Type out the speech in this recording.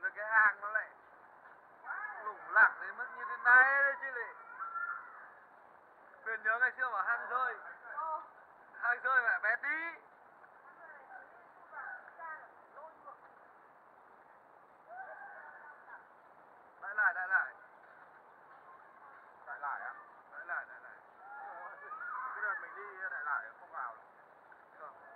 rồi cái hàng nó lại lủng lẳng đến mức như thế này đấy chứ lị. Huyền nhớ ngày xưa bảo hang rơi mẹ bé tí. Lại lại lại lại. Đại lại á? Lại lại lại lại. Cái đợt mình đi đại lại không vào. Không.